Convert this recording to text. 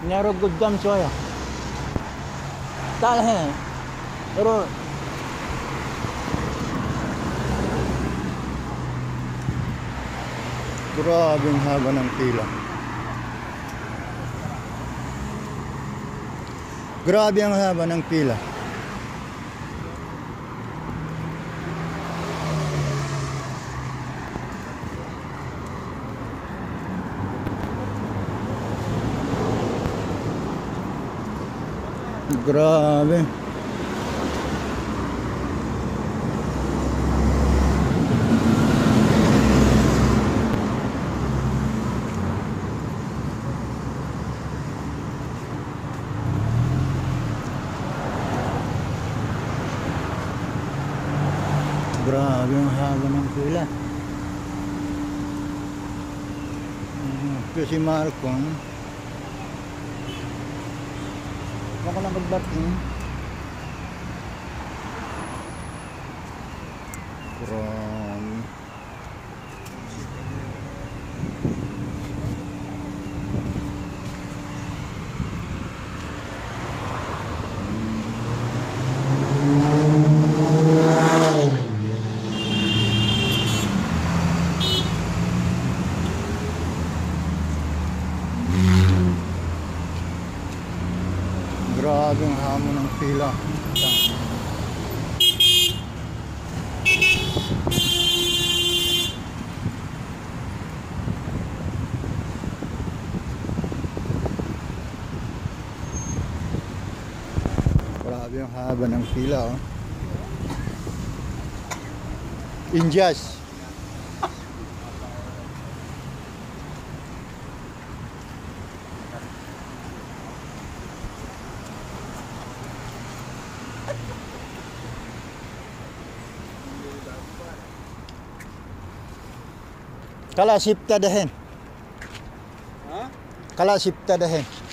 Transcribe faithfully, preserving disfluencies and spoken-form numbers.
Nero good gum choya. Tal hai. Pero grabe ang haba ng pila. Grabe ang haba ng pila. Grabe. Grabe ang haba ng pila. Ito si Marcon. Baka lang mag-barking. Grabe. Grabe ang hamon ng pila. Grabe ang haba ng pila. Oh. Injas. Kala sipta dahin. Ha? Kala sipta dahin.